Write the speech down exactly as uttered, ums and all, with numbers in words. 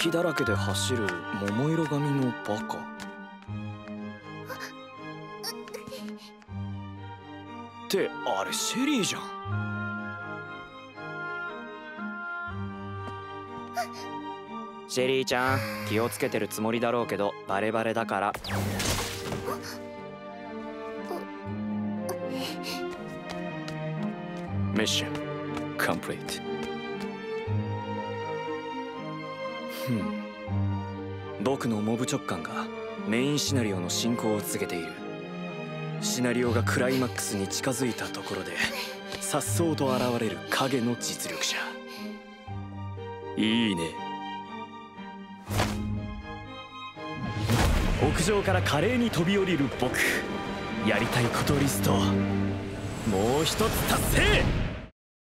気だらけで走る桃色髪のバカ。ってあれシェリーじゃん。シェリーちゃん、気をつけてるつもりだろうけどバレバレだから。ミッションコンプリート。ふん、僕のモブ直感がメインシナリオの進行を続けている。シナリオがクライマックスに近づいたところで颯爽と現れる影の実力者。いいね。屋上から華麗に飛び降りる僕。やりたいことリストもう一つ達成。